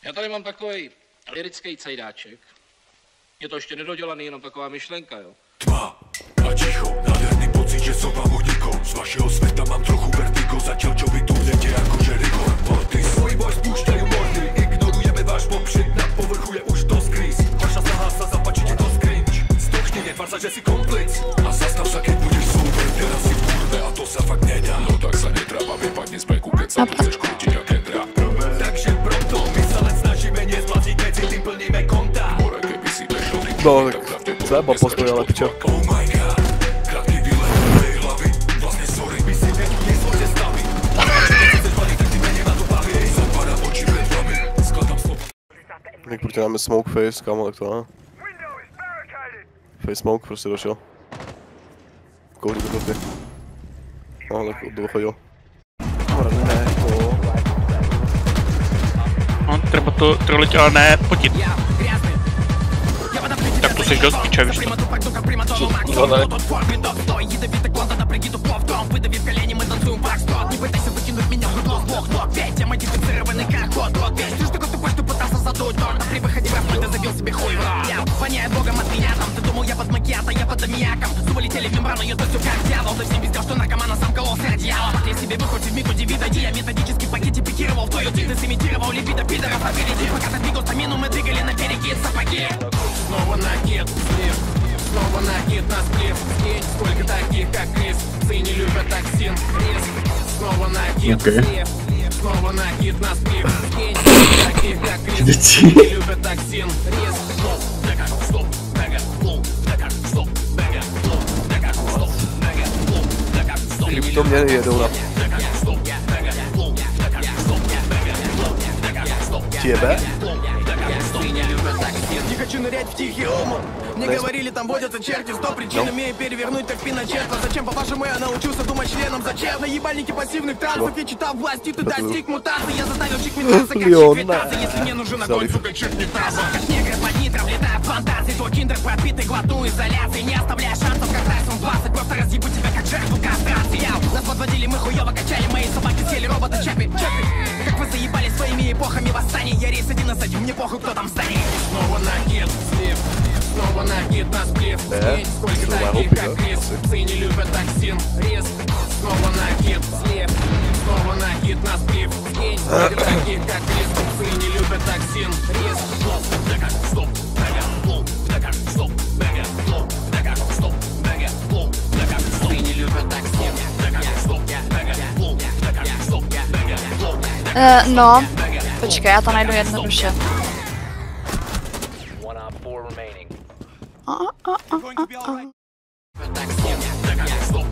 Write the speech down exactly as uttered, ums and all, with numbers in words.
Já tady mám takový lirický cejdáček. Je to ještě nedodělaný, jenom taková myšlenka, jo. Tma a ticho, nádherný pocit, že som vám hodníko. Z vašeho sveta mám trochu vertigo, zatiaľ čo vy tu jdete ako Jericho. Ty svoj boj spúšťajú mordy, ignorujeme váš popřit, na povrchu je už to skrýs. Vaša snaha sa zapačiť je to skrinč. Stočne netvar sa, že si komplic. A zastav sa, keď budeš súper, teraz si v kurve a to sa fakt nedá. No tak sa netrápa, vypadne z peku, keď sa nechceš krútiť a kendra. Takže proto my sa len snažíme nezblázniť medzi tým plníme konta. More, keby si bežal, no, tak třeba postoj, ale pičo. Oh my god, krátky výlet do mojej hlavy. Vlastne sorry, my si veď nezvojte stavy. Keď chceš valiť, tak ty menej na to baví. Zapadá oči pred vami, skladám slova. Tak proti nám je smoke face, kámo, tak to ne? Face smoke prostě došel. Koulí do kopy. No, tak do chodil. Ne, to... No, treba to troliť, ale ne potit. Tak to seš dost piče, víš to. No, ne. Воняет богом от меня там. Ты думал, я под макиато, я под аммиаком. Зубы летели в мембрану, я то все как дьявол. Ты всем пиздел, что наркомана сам кололся одеяло. Я себе выход в миг удиви, дай я методически в пакете пикировал в твою день. Ты сымитировал либидо пидоров опереди. Пока ты двигал стамину, мы двигали на перекид сапоги. Снова накид, слив. Снова накид на сплив. Скинь, сколько таких, как Крис. Ты не любят токсин, риск. Снова накид, слив. Снова накид на сплив. Скинь, сколько таких, как Крис. Ты не любят токсин, риск. Krypto mě jedou na... Тебе? Не хочу нырять в тихий омут. Мне говорили, там водятся черти. Сто причин, умею перевернуть, как пиночет. А зачем, по-вашему, я научился думать членом? Зачем? На ебальнике пассивных трансов. Я читал власти, ты достиг мутации. Я заставил чик метаться, как чик метаться. Если мне нужен огонь, сука, чик метаться. Как негр под нитром, летая в фантазии. Твой киндер пропитый, глотну изоляции. Не оставляя шансов, как Тайсон двадцать. Просто разъебу тебя, как жертву кастрации. Нас подводили, мы хуёво качали. Мои собаки съели робота Чапи. Как вы заебали своими эпохами восстаний. Я рейс один насадил, мне похуй, кто там станет. Снова накид, слив. Снова накид на сплив. Скинь, сколько таких, как Крис. Псы не любят токсин, риск. Снова накид, слив. Снова накид на сплив. Скинь, сколько таких, как Крис. Псы не любят токсин, риск. Стоп, бэга, лоу, стоп, бэга, лоу, стоп, бэга, лоу, псы не любят токсин, стоп, бэга, лоу, стоп, бэга, лоу. Uh, no, počkej, já to najdu jednoduše. A, a, a, a, a.